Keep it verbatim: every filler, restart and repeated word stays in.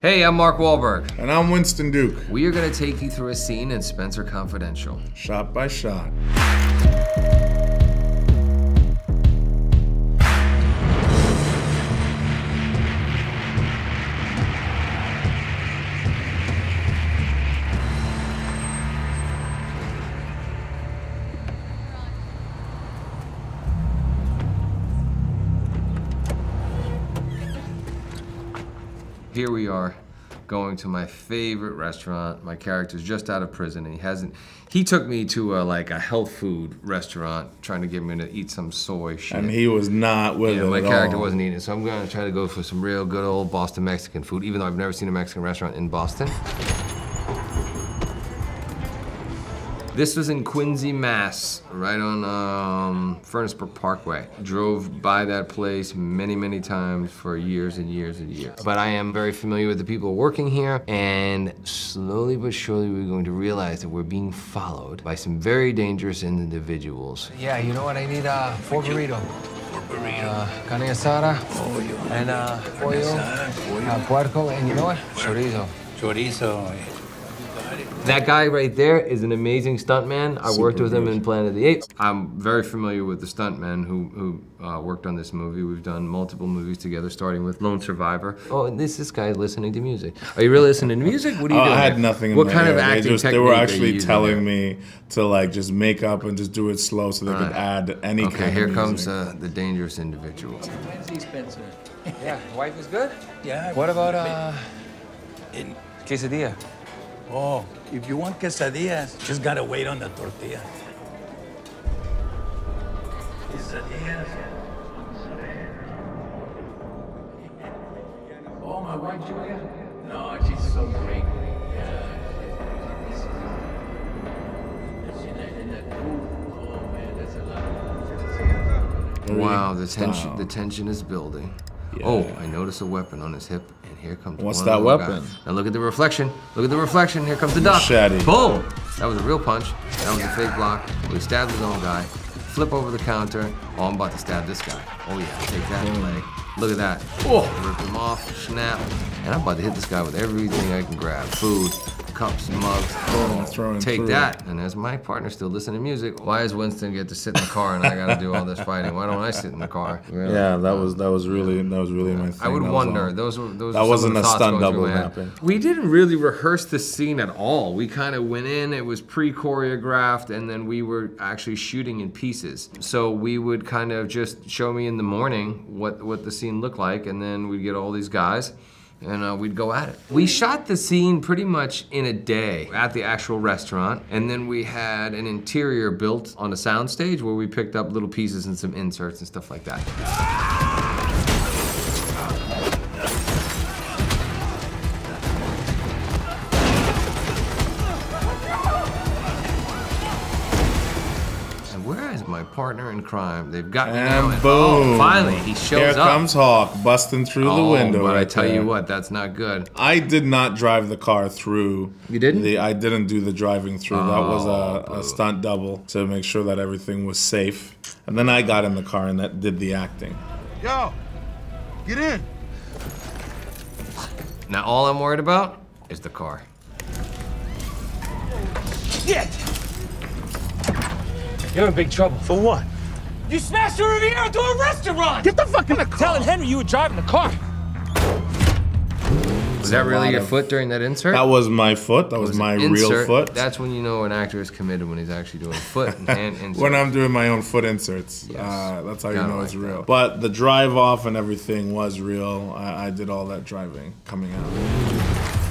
Hey, I'm Mark Wahlberg. And I'm Winston Duke. We are going to take you through a scene in Spenser Confidential. Shot by shot. Here we are, going to my favorite restaurant. My character's just out of prison, and he hasn't. He took me to a, like a health food restaurant, trying to get me to eat some soy shit. And he was not with yeah, it my at character all. wasn't eating it, so I'm gonna try to go for some real good old Boston Mexican food, even though I've never seen a Mexican restaurant in Boston. This was in Quincy, Mass, right on um, Furnaceburg Parkway. Drove by that place many, many times for years and years and years. But I am very familiar with the people working here, and slowly but surely we're going to realize that we're being followed by some very dangerous individuals. Yeah, you know what? I need uh, four burrito. Four burrito. Uh, carne asada. Pollo. And uh, pollo. Asada, pollo. Uh, puerco, and you know what? Chorizo. Chorizo. That guy right there is an amazing stuntman. I Super worked with him good. in Planet of the Apes. I'm very familiar with the stuntmen who, who uh, worked on this movie. We've done multiple movies together, starting with Lone Survivor. Oh, and this this guy is listening to music. Are you really listening to music? What are you Oh, doing? I had here? nothing in What my kind ear. of acting they just, technique They were are you actually using telling there? me to like just make up and just do it slow so they could add any Okay, kind here of comes music. uh, the dangerous individual. Fancy Spencer. Yeah, wife is good? Yeah. What about uh, In, quesadilla? oh, if you want quesadillas, just gotta wait on the tortilla. Quesadillas. Oh, my wife Julia? No, she's so great. Yeah. Wow, the tension style. the tension is building. Yeah. Oh, I notice a weapon on his hip, and here comes What's one that little weapon? guy. Now look at the reflection. Look at the reflection. Here comes the duck. Machete. Boom! That was a real punch. That was a fake block. Well, he stabbed his own guy. Flip over the counter. Oh, I'm about to stab this guy. Oh yeah, take that leg. Look at that. Oh, rip him off. Snap. And I'm about to hit this guy with everything I can grab. Food, cups, mugs. Oh, throwing Take through. that. And as my partner still listening to music, why does Winston get to sit in the car and I gotta do all this fighting? Why don't I sit in the car? Really? Yeah, that was that was really that was really my thing. I would That was wonder. all. Those were those. That were some wasn't of the a thoughts stunt going through double my head. happened. We didn't really rehearse the scene at all. We kind of went in. It was pre-choreographed, and then we were actually shooting in pieces. So we would kind of just show me in the morning what what the scene looked like, and then we'd get all these guys. And uh, we'd go at it. We shot the scene pretty much in a day at the actual restaurant, and then we had an interior built on a soundstage where we picked up little pieces and some inserts and stuff like that. And where is my partner in crime? They've got me now. And and- boom! Oh, finally, he shows Here up. comes Hawk busting through the Oh, window. but I right tell there. you what, that's not good. I did not drive the car through. You didn't? The, I didn't do the driving through. that was Oh, a, boo. a stunt double to make sure that everything was safe. And then I got in the car and that did the acting. Yo, get in. Now all I'm worried about is the car. Shit! You're in big trouble. For what? You smashed a Riviera into a restaurant! Get the fuck in the car. Telling Henry you were driving the car. Was that a really lot your of- foot during that insert? That was my foot. That was, Was my an real insert. foot. That's when you know an actor is committed, when he's actually doing foot and hand inserts. When I'm doing my own foot inserts. Yes. Uh, that's how you Gotta know like it's real. that. But the drive off and everything was real. I, I did all that driving coming out.